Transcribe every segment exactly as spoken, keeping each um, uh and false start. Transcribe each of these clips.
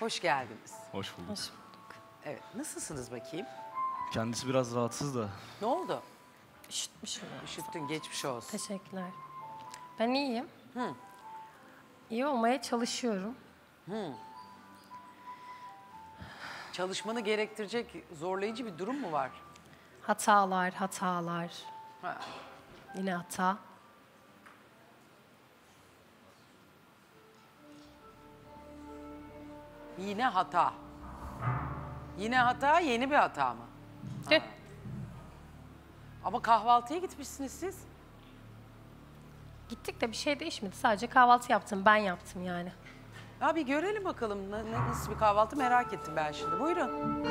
Hoş geldiniz. Hoş bulduk. Hoş bulduk. Evet, nasılsınız bakayım? Kendisi biraz rahatsız da. Ne oldu? Üşütmüşüm. ya. Üşüttün, geçmiş olsun. Teşekkürler. Ben iyiyim. Hı. İyi olmaya çalışıyorum. Çalışmanı gerektirecek zorlayıcı bir durum mu var? Hatalar, hatalar. Ha. Yine hata. Yine hata. Yine hata, yeni bir hata mı? Dün. Ama kahvaltıya gitmişsiniz siz. Gittik de bir şey değişmedi. Sadece kahvaltı yaptım. Ben yaptım yani. Ya bir görelim bakalım na- na- nasıl bir kahvaltı merak ettim ben şimdi. Buyurun.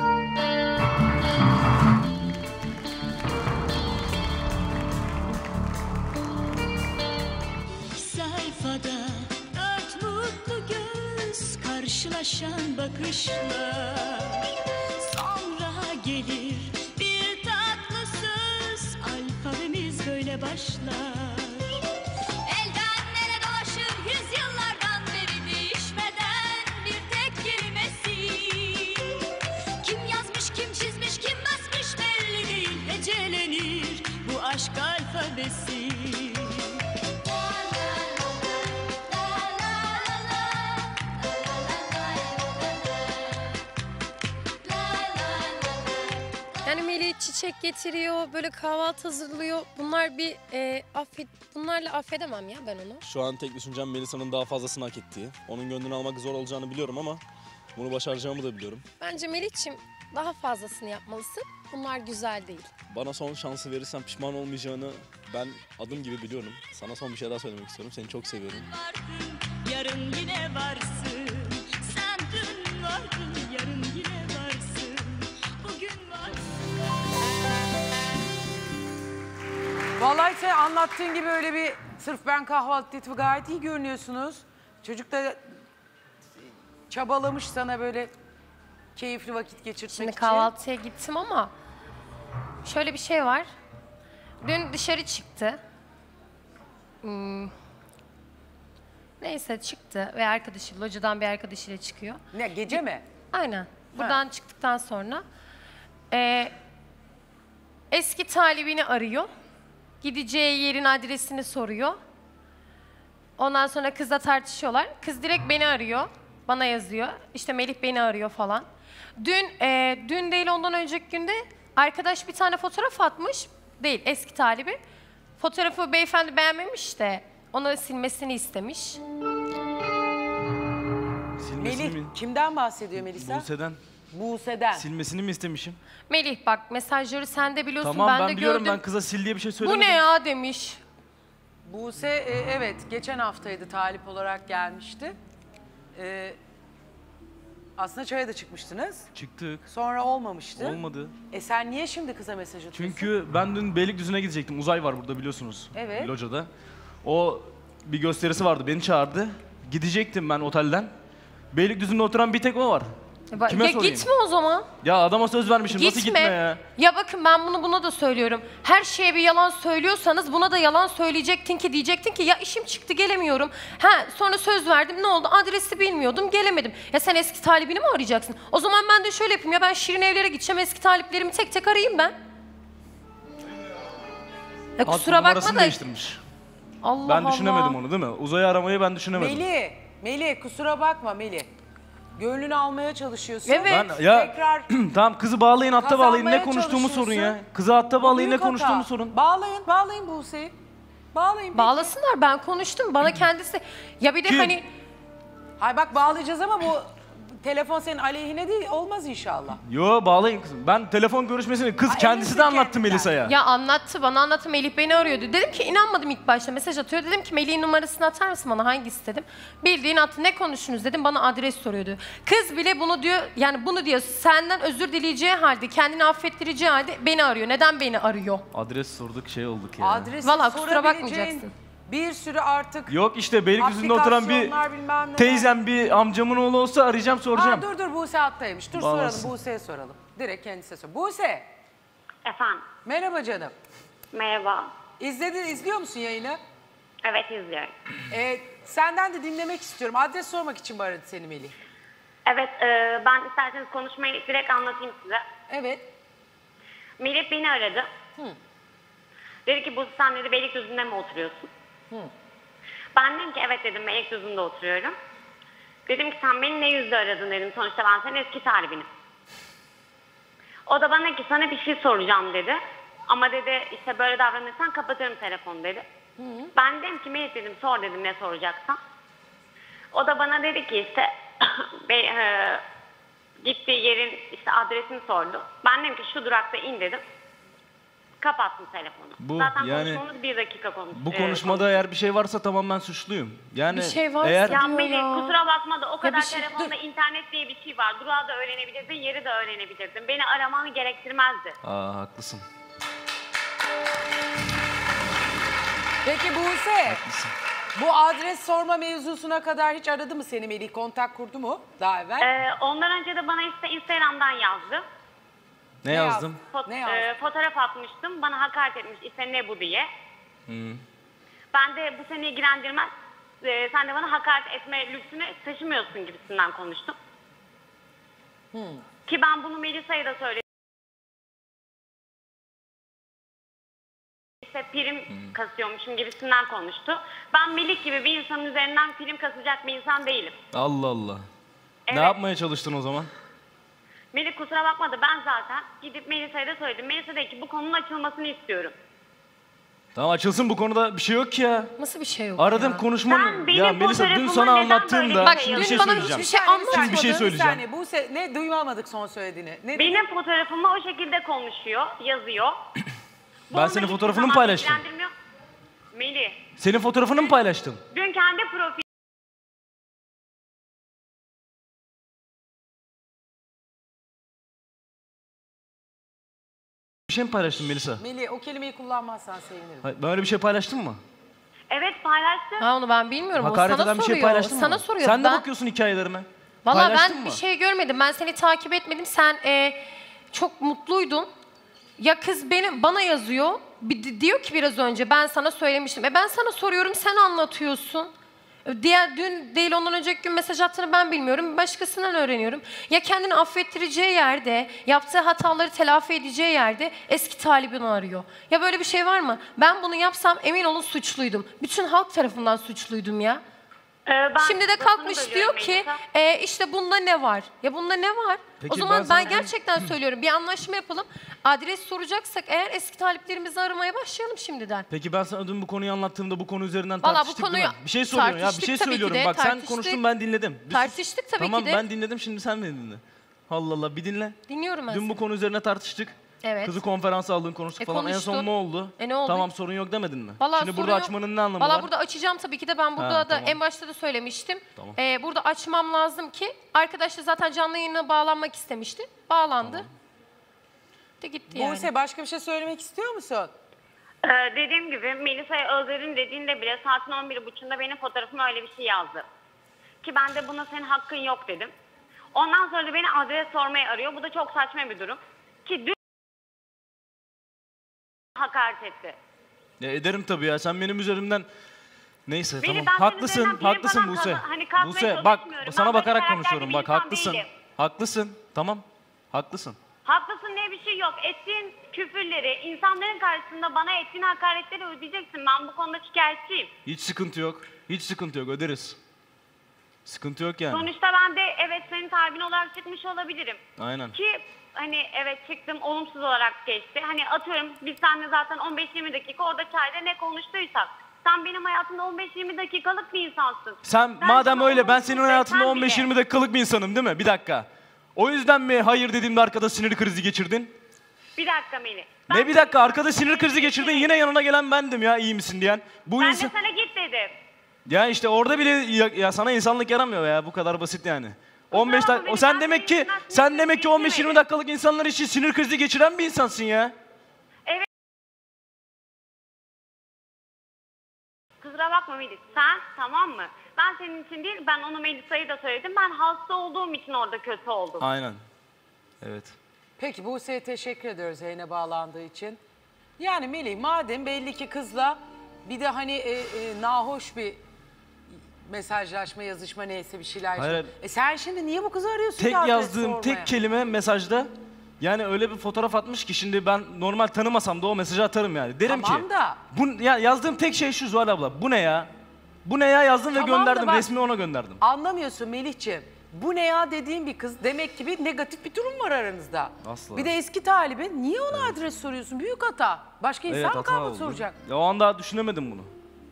Sayfada dört mutlu göz karşılaşan bakışlar. Sonra gelir bir tatlı söz, alfabemiz böyle başlar. Elden ele dolaşır yüzyıllardan beri değişmeden bir tek kelimesi. Kim yazmış, kim çizmiş, kim basmış belli değil. Hecelenir bu aşk alfabesi. Yani Melih çiçek getiriyor, böyle kahvaltı hazırlıyor. Bunlar bir e, affet, bunlarla affedemem ya ben onu. Şu an tek düşüncem Melisa'nın daha fazlasını hak ettiği. Onun gönlünü almak zor olacağını biliyorum ama bunu başaracağımı da biliyorum. Bence Melih'ciğim daha fazlasını yapmalısın. Bunlar güzel değil. Bana son şansı verirsen pişman olmayacağını ben adım gibi biliyorum. Sana son bir şey daha söylemek istiyorum. Seni çok seviyorum. Vardın, yarın yine varsın. Sen dün vardın, yarın yine varsın. Bugün varsın. Vallahi sen anlattığın gibi öyle bir sırf ben kahvaltı ettim gayet iyi görünüyorsunuz. Çocuk da çabalamış sana böyle keyifli vakit geçirtmek Şimdi için. kahvaltıya gittim ama şöyle bir şey var. Dün dışarı çıktı. Hmm. Neyse çıktı ve arkadaşı, locadan bir arkadaşıyla çıkıyor. Ne gece mi? Aynen. Buradan çıktıktan sonra e, eski talibini arıyor. Gideceği yerin adresini soruyor. Ondan sonra kızla tartışıyorlar. Kız direkt beni arıyor. Bana yazıyor. İşte Melih beni arıyor falan. Dün, e, dün değil ondan önceki günde arkadaş bir tane fotoğraf atmış. Değil, eski talibi. Fotoğrafı beyefendi beğenmemiş de onu silmesini istemiş. Silmesini Melih mi? kimden bahsediyor Melisa? Buse'den Buse'den. silmesini mi istemişim? Melih bak mesajları sen de biliyorsun, Tamam ben, ben, de biliyorum gördüm. ben kıza sil diye bir şey Bu söylemedim. ne ya demiş. Buse e, evet geçen haftaydı talip olarak gelmişti. E, aslında çaya da çıkmıştınız. Çıktık. Sonra olmamıştı. Olmadı. E sen niye şimdi kıza mesaj atıyorsun? Çünkü ben dün Beylikdüzü'ne gidecektim. Uzay var burada biliyorsunuz. Evet. Locada. O bir gösterisi vardı. Beni çağırdı. Gidecektim ben otelden. Beylikdüzü'nde oturan bir tek o var. Ba- Kime ya sorayım? gitme o zaman. Ya adama söz vermişim. Gitme. Nasıl gitme ya? Ya bakın ben bunu buna da söylüyorum. Her şeye bir yalan söylüyorsanız buna da yalan söyleyecektin ki diyecektin ki ya işim çıktı gelemiyorum. Ha sonra söz verdim ne oldu? Adresi bilmiyordum gelemedim. Ya sen eski talibini mi arayacaksın? O zaman ben de şöyle yapayım ya ben Şirin Evler'e gideceğim eski taliplerimi tek tek arayayım ben. Ya kusura Hat bakma numarasını da. değiştirmiş. Allah Ben Allah. düşünemedim onu değil mi? Uzayı aramayı ben düşünemedim. Melih, Melih kusura bakma Melih. Gönlünü almaya çalışıyorsun. Evet. Ben ya Tekrar tamam kızı bağlayın hatta bağlayın ne kazanmaya konuştuğumu sorun ya. çalışıyorsun. Kızı hatta bağlayın ne büyük hata. konuştuğumu sorun. Bağlayın, bağlayın Buse'yi. Bağlayın. peki. Bağlasınlar ben konuştum bana kendisi. Ya bir de Kim? hani Hay bak bağlayacağız ama bu telefon senin aleyhine değil olmaz inşallah. Yo bağlayın kızım. Ben telefon görüşmesini kız Ay, kendisi elinizde de anlattı kendinden. Melisa'ya. ya anlattı bana anlattı Melih beni arıyordu. Dedim ki inanmadım ilk başta mesaj atıyor. Dedim ki Melih'in numarasını atar mısın bana hangisi dedim. Bildiğin attı ne konuştunuz dedim bana adres soruyordu. Kız bile bunu diyor yani bunu diyor senden özür dileyeceği halde kendini affettireceği halde beni arıyor. Neden beni arıyor? Adres sorduk şey olduk ya. Adresi Vallahi kusura sorabileceğin bakmayacaksın. Bir sürü artık Yok işte Beylikdüzü'nde oturan bir aplikasyonlar, bilmem neler. teyzem bir amcamın oğlu olsa arayacağım soracağım. Ha, dur dur Buse hattaymış. Dur Bağlasın. soralım Buse'ye soralım. Direkt kendisine soralım. Buse Efendim, merhaba canım. merhaba. İzledin, izliyor musun yayını? Evet izliyorum. Ee, senden de dinlemek istiyorum. Adres sormak için mi aradı seni Melih? Evet, e, ben isterseniz konuşmayı direkt anlatayım size. Evet. Melih beni aradı. Dedi ki bu sen dedi Beylikdüzü'nde mi oturuyorsun? Ben dedim ki evet dedim Beylikdüzü'nde oturuyorum. Dedim ki sen beni ne yüzle aradın dedim. Sonuçta ben senin eski talibinim. O da bana ki sana bir şey soracağım dedi. Ama dedi işte böyle davranırsan kapatırım telefonu dedi. Ben dedim ki Melih dedim sor dedim ne soracaksan. O da bana dedi ki işte be, e, gittiği yerin işte adresini sordu. Ben dedim ki şu durakta in dedim. Kapattım telefonu. Bu, Zaten yani- konuşmamız bir dakika konuş. Bu e, konuşmada eğer bir şey varsa tamam ben suçluyum. Yani Bir şey varsa- eğer Ya diyor Melih ya. kusura bakma da o kadar bir şey- telefonda internet diye bir şey var. Durağı da öğrenebilirdin, yeri de öğrenebilirdin. Beni aramanı gerektirmezdi. Aa, haklısın. Peki Buse, bu adres sorma mevzusuna kadar hiç aradı mı seni Melih? Kontak kurdu mu daha evvel? Ee, ondan önce de bana işte Instagram'dan yazdı. Ne yazdım? Fot- Ne yazdın? e, fotoğraf atmıştım. Bana hakaret etmiş. İşte ne bu diye. Ben de bu seni ilgilendirmez. Ee, sen de bana hakaret etme lüksünü taşımıyorsun gibisinden konuştum. Ki ben bunu Melisa'ya da söyledim. İşte prim kasıyormuşum gibisinden konuştu. Ben Melik gibi bir insanın üzerinden prim kasacak bir insan değilim. Allah Allah. Evet. Ne yapmaya çalıştın o zaman? Melik kusura bakma da ben zaten gidip Melisa'ya da söyledim. Melisa dedi ki bu konunun açılmasını istiyorum. Tamam açılsın bu konuda bir şey yok ki ya. Nasıl bir şey yok Aradım ya? konuşmanın. Sen benim Ya Melisa dün fotoğrafıma sana neden anlattığımda böyle Bak bir şimdi dün bir şey bana söyleyeceğim. hiçbir şey Bir saniye, anlatmadın. Şimdi bir şey Bir söyleyeceğim. saniye Buse, ne duymadık son söylediğini. Ne Benim fotoğrafıma o şekilde konuşuyor, yazıyor. Bu Ben onu senin hiçbir fotoğrafını mı zaman paylaştım? ilgilendirmiyor. Melih, Senin fotoğrafını mı paylaştım? dün kendi profil Bir şey mi paylaştın Melisa? Melih o kelimeyi kullanmazsan sevinirim. Hayır, ben öyle bir şey paylaştım mı? evet paylaştı. Ha onu ben bilmiyorum. Hakaret o sana eden bir soruyor. şey paylaştın sana mı? soruyor. Sen de Ben- bakıyorsun hikayelerime. Valla Paylaştın ben mı? bir şey görmedim. Ben seni takip etmedim. Sen e, çok mutluydun. Ya kız benim bana yazıyor. Bir, di- diyor ki biraz önce ben sana söylemiştim. E ben sana soruyorum sen anlatıyorsun. E, Diğer dün değil ondan önceki gün mesaj attığını ben bilmiyorum. Başkasından öğreniyorum. Ya kendini affettireceği yerde, yaptığı hataları telafi edeceği yerde eski talibini arıyor. Ya böyle bir şey var mı? Ben bunu yapsam emin olun suçluydum. Bütün halk tarafından suçluydum ya. Ee, ben Şimdi de lafını kalkmış bölüyorum diyor ki Melisa. e, işte bunda ne var? Ya bunda ne var? Peki o zaman ben ben, sana- gerçekten söylüyorum bir anlaşma yapalım. Adres soracaksak eğer eski taliplerimizi aramaya başlayalım şimdiden. Peki ben sana dün bu konuyu anlattığımda bu konu üzerinden Vallahi bu tartıştık konuyu değil mi? Bir şey soruyorum ya bir tartıştık şey tabii ki söylüyorum. de, Bak sen tartıştık. konuştun ben dinledim. Bir sus. Tartıştık tabii tamam, ki de. Tamam ben dinledim şimdi sen de dinle. Allah Allah bir dinle. Dinliyorum ben Dün seni. bu konu üzerine tartıştık. Evet. Kızı konferansa aldın konuştuk E, falan. En son konuştun. ne oldu? E, ne oldu? Tamam sorun yok demedin mi? Vallahi Şimdi sorun burada yok. açmanın ne anlamı Vallahi var? burada açacağım tabii ki de ben burada Ha, da tamam. en başta da söylemiştim. Tamam. Ee, burada açmam lazım ki arkadaş da zaten canlı yayına bağlanmak istemişti. Bağlandı. De gitti yani. Buse başka bir şey söylemek istiyor musun? Ee, dediğim gibi Melisa'ya Özer'in dediğinde bile saatin on bir buçuğunda benim fotoğrafıma öyle bir şey yazdı. Ki ben de buna senin hakkın yok dedim. Ondan sonra da beni adres sormaya arıyor. Bu da çok saçma bir durum. Ki dün hakaret etti. Ya ederim tabii ya sen benim üzerimden neyse Beni tamam ben senin haklısın üzerinden prim haklısın falan Buse. kazan- hani kasmaya Buse bak çalışmıyorum. sana Ben böyle bakarak karakterli konuşuyorum bir bak insan haklısın. değilim. Haklısın tamam haklısın. Haklısın diye bir şey yok. Ettiğin küfürleri, insanların karşısında bana ettiğin hakaretleri ödeyeceksin. Ben bu konuda şikayetçiyim. Hiç sıkıntı yok. Hiç sıkıntı yok öderiz. Sıkıntı yok yani. Sonuçta ben de evet senin talibin olarak çıkmış olabilirim. Aynen. Ki hani evet çıktım olumsuz olarak geçti. Hani atıyorum biz seninle zaten on beş yirmi dakika orada çayda ne konuştuysak. Sen benim hayatımda on beş yirmi dakikalık bir insansın. Sen madem bana öyle ben olumsuz senin hayatında desen on beş bile- yirmi dakikalık bir insanım değil mi? Bir dakika. O yüzden mi hayır dediğimde arkada sinir krizi geçirdin? Bir dakika Melih. Ne bir dakika arkada sinir krizi geçirdin yine yanına gelen bendim ya iyi misin diyen. Bu Ben insan... de sana git dedim. Ya işte orada bile ya, ya sana insanlık yaramıyor ya bu kadar basit yani. on beş bakma dakika o beni, sen ben demek senin ki yüzünden sinir sen krizi demek ki on beş yirmi geçirmedim. dakikalık insanlar için sinir krizi geçiren bir insansın ya. Evet. Kusura bakma Melih. Sen tamam mı? Ben senin için değil ben onu Melisa'yı da söyledim. Ben hasta olduğum için orada kötü oldum. Aynen. Evet. Peki Buse'ye teşekkür ediyoruz yayına bağlandığı için. Yani Melih madem belli ki kızla bir de hani e, e, nahoş bir mesajlaşma, yazışma neyse bir şeyler. Hayır. E sen şimdi niye bu kızı arıyorsun Tek ki adres yazdığım sormaya? tek kelime mesajda, yani öyle bir fotoğraf atmış ki şimdi ben normal tanımasam da o mesajı atarım yani. Derim Tamam ki da. Bu, ya yazdığım tek şey şu Zuhal abla. Bu ne ya? Bu ne ya yazdım ve Tamam da gönderdim. bak- Resmi ona gönderdim. Anlamıyorsun Melihciğim. Bu ne ya dediğin bir kız demek ki bir negatif bir durum var aranızda. Asla. Bir de eski talibi niye ona adres soruyorsun? Büyük hata. Başka insan mı hata kalmadı oldu. soracak? Ya o an daha düşünemedim bunu.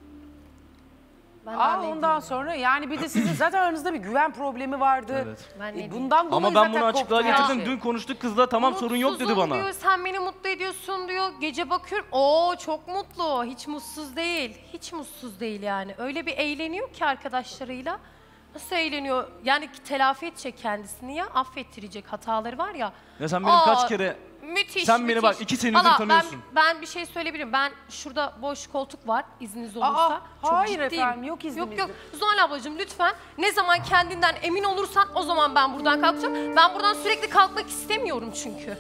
Ben de Aa, anneyim. ondan sonra yani bir de sizin zaten aranızda bir güven problemi vardı. Evet. Ben ne E, diyeyim? bundan dolayı Ama ben zaten bunu açıklığa koptu her getirdim. şey. Dün konuştuk kızla, tamam sorun yok dedi Mutsuzum bana. diyor, sen beni mutlu ediyorsun diyor. Gece bakıyorum, oo çok mutlu, hiç mutsuz değil. Hiç mutsuz değil yani. Öyle bir eğleniyor ki arkadaşlarıyla. Nasıl eğleniyor? Yani telafi edecek kendisini ya, affettirecek hataları var ya. Ya sen benim Aa, kaç kere... Müthiş, Sen beni müthiş. bak, iki senedir Valla tanıyorsun. Ben, ben bir şey söyleyebilirim. Ben şurada boş koltuk var, izniniz olursa. Aa, Çok hayır ciddiyim. efendim, yok iznimiz Yok yok. yok. Zuhal ablacığım lütfen ne zaman kendinden emin olursan o zaman ben buradan kalkacağım. Ben buradan sürekli kalkmak istemiyorum çünkü.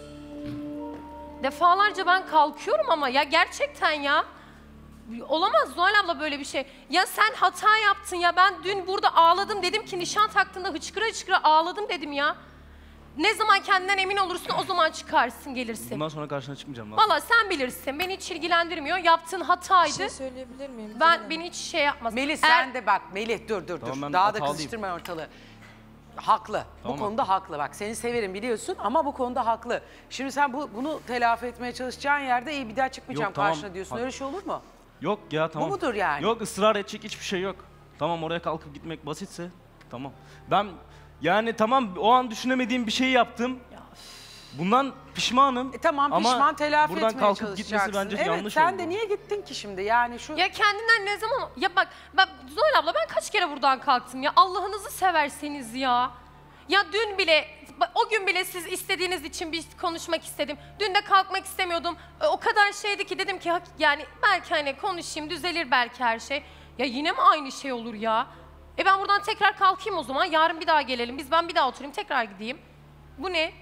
Defalarca ben kalkıyorum ama ya gerçekten ya. Olamaz Zuhal abla böyle bir şey. Ya sen hata yaptın ya, ben dün burada ağladım, dedim ki nişan taktığında hıçkıra hıçkıra ağladım dedim ya. Ne zaman kendinden emin olursun o zaman çıkarsın gelirsin. Bundan sonra karşına çıkmayacağım. Valla sen bilirsin, beni hiç ilgilendirmiyor. Yaptığın hataydı. Bir şey söyleyebilir miyim? Ben Canım? beni hiç şey yapmaz. Melih Eğer- sen de bak Melih dur dur Tamam, dur. ben Daha da hatalıyım. kızıştırma ortalığı. Haklı. Tamam. Bu konuda haklı. Bak seni severim biliyorsun ama bu konuda haklı. Şimdi sen bu bunu telafi etmeye çalışacağın yerde iyi bir daha çıkmayacağım Yok, tamam. karşına diyorsun. Bak- Öyle şey olur mu? Yok ya tamam. mudur yani? Yok, ısrar edecek hiçbir şey yok. Tamam, oraya kalkıp gitmek basitse tamam. Ben yani tamam o an düşünemediğim bir şey yaptım. Bundan pişmanım. E tamam ama pişman telafi buradan etmeye kalkıp gitmesi çalışacaksın. bence Evet yanlış sen oldu. de niye gittin ki şimdi? Yani şu Ya kendinden ne zaman... Ya bak, bak Zuhal abla ben kaç kere buradan kalktım ya. Allah'ınızı severseniz ya. Ya dün bile, o gün bile siz istediğiniz için bir konuşmak istedim. Dün de kalkmak istemiyordum. E, O kadar şeydi ki dedim ki hak- yani belki hani konuşayım, düzelir belki her şey. Ya yine mi aynı şey olur ya? E ben buradan tekrar kalkayım o zaman. Yarın bir daha gelelim. Biz ben bir daha oturayım, tekrar gideyim. Bu ne?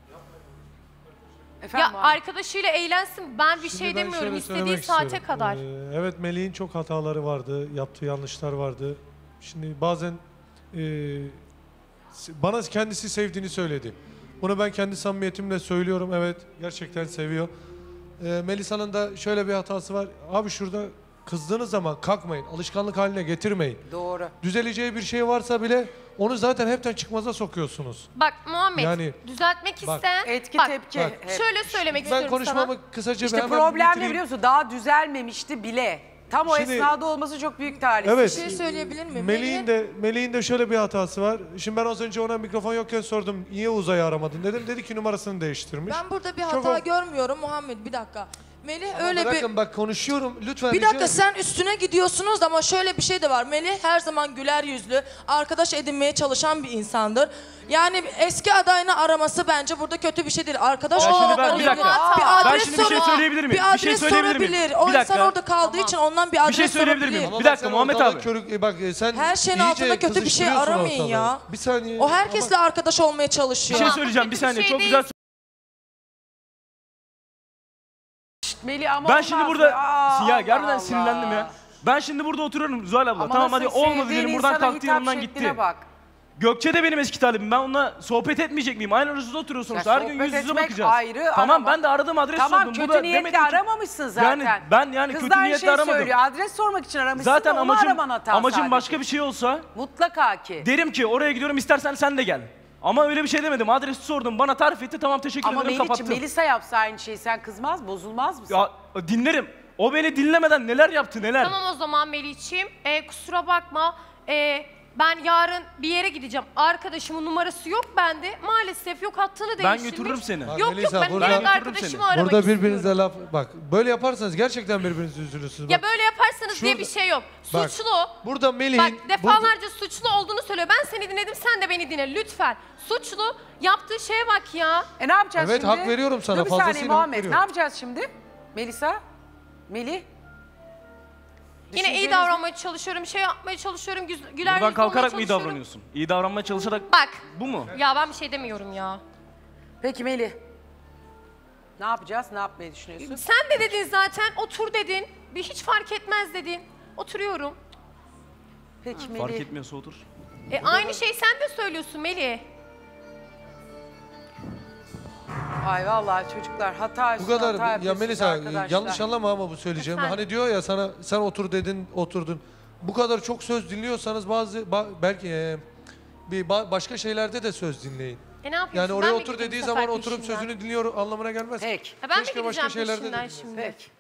efendim Ya abi. arkadaşıyla eğlensin. Ben bir Şimdi şey ben demiyorum. şöyle İstediği söylemek saate istiyorum. kadar. Ee, evet, Melih'in çok hataları vardı, yaptığı yanlışlar vardı. Şimdi bazen e, se- bana kendisi sevdiğini söyledi. Bunu ben kendi samimiyetimle söylüyorum. Evet, gerçekten seviyor. Ee, Melisa'nın da şöyle bir hatası var. Abi şurada kızdığınız zaman kalkmayın, alışkanlık haline getirmeyin. Doğru. Düzeleceği bir şey varsa bile onu zaten hepten çıkmaza sokuyorsunuz. Bak Muhammed, Yani- düzeltmek Bak, isteyen... Etki bak, tepki. bak, hep. Şöyle söylemek Ben istiyorum konuşmamı sana. kısaca İşte hemen problem ne bitireyim. biliyor musun? Daha düzelmemişti bile. Tam o Şimdi- esnada olması çok büyük talihsiz. Evet. Bir şey söyleyebilir miyim? Melih'in de Melih'in de şöyle bir hatası var. Şimdi ben az önce ona mikrofon yokken sordum. Niye Uzay'ı aramadın dedim. Dedi ki numarasını değiştirmiş. Ben burada bir Çok hata o- görmüyorum Muhammed, bir dakika. Melih Ama öyle bir... bırakın bak konuşuyorum lütfen. Bir rica dakika, ederim. sen üstüne gidiyorsunuz ama şöyle bir şey de var. Melih her zaman güler yüzlü, arkadaş edinmeye çalışan bir insandır. Yani eski adayını araması bence burada kötü bir şey değil. Arkadaş Ya şimdi olarak ben- bir olabilir. dakika. Bir Ben adres şimdi bir şey soru- söyleyebilir miyim? Bir Bir şey adres söyleyebilir miyim? sorabilir. O Bir insan dakika. orada kaldığı için ondan bir adres şey söyleyebilir sorabilir. miyim? Ama Bir bak dakika sen Muhammed ortalığı abi. körük- e bak e, sen Her şeyin iyice altında kötü bir şey kızıştırıyorsun aramayın ortalığı. ya. Bir saniye. O herkesle arkadaş olmaya Bir çalışıyor. şey Tamam, söyleyeceğim bir kötü bir saniye. şey Çok değil. güzel. Melih ama Ben şimdi olmaz burada Aa, ya Allah gerçekten Allah. sinirlendim ya. Ben şimdi burada oturuyorum Zuhal abla. Ama tamam nasıl hadi olmadı sevdiğin diyelim. Buradan insana kalktı hitap yanından şekline gitti. Bak. Gökçe de benim eski talibim. Ben onunla sohbet etmeyecek miyim? Aynı arasında oturuyorsunuz. Ya Her gün sohbet yüz yüze etmek bakacağız. ayrı, tamam arama- ben de aradığım adres Tamam sordum. Bu kötü da niyetle demedim ki- aramamışsın zaten. Yani ben yani Kız kötü da aynı niyetle şeyi aramadım. söylüyor. Adres sormak için aramışsın Zaten da onu amacım araman hata amacım sadece. başka bir şey olsa Mutlaka ki. derim ki oraya gidiyorum istersen sen de gel. Ama öyle bir şey demedim. Adresi sordum. Bana tarif etti. Tamam teşekkür Ama ederim Melih'ciğim kapattım. Melisa yapsa aynı şeyi sen kızmaz, bozulmaz mısın? Ya dinlerim. O beni dinlemeden neler yaptı neler. Tamam o zaman Melih'ciğim. Ee, kusura bakma. Ee, ben yarın bir yere gideceğim. Arkadaşımın numarası yok bende. Maalesef yok, hattını Ben değiştirmiş. götürürüm seni. Bak Yok Melisa, yok ben burada- direkt Ben götürürüm arkadaşımı seni. aramak Burada istiyorum. birbirinize laf bak böyle yaparsanız gerçekten birbirinize üzülürsünüz. Ya Bak, böyle yaparsanız diye bir Şurada- şey yok. Bak, Suçlu. burada Melih'in Bak burada- defalarca suçlu olduğunu söylüyor. Ben seni dinledim, sen de beni dinle lütfen. Suçlu. Yaptığı şeye bak ya. E ne yapacağız Evet, şimdi? hak veriyorum sana, Dur bir saniye fazlasıyla hak Muhammed. Ne veriyorum. yapacağız şimdi? Melisa? Melih? Yine iyi Düşünceniz- davranmaya çalışıyorum, şey yapmaya çalışıyorum, güz- güler yüzlü Buradan olmaya kalkarak mı iyi çalışıyorum. davranıyorsun? İyi davranmaya çalışarak Bak. bu mu? Ya ben bir şey demiyorum ya. Peki Melih. Ne yapacağız? Ne yapmayı düşünüyorsun? Sen de dedin zaten, otur dedin. Bir hiç fark etmez dedin. Oturuyorum. Peki Fark Melih. etmiyorsa otur. E, aynı şeyi sen de söylüyorsun Melih. Ay vallahi çocuklar hata Bu üstüne hata kadar ya yapıyorsunuz Melisa arkadaşlar. yanlış anlama ama bu söyleyeceğim. Efendim? Hani diyor ya sana sen otur dedin oturdun. Bu kadar çok söz dinliyorsanız bazı ba- belki e, bir ba- başka şeylerde de söz dinleyin. E ne yapıyorsun? Yani oraya Ben mi otur gideyim dediği bu zaman sefer oturup peşinden? sözünü dinliyor anlamına gelmez. Peki. Ha, ben Keşke mi başka gideceğim şeylerde de- peşinden şimdi? Peki.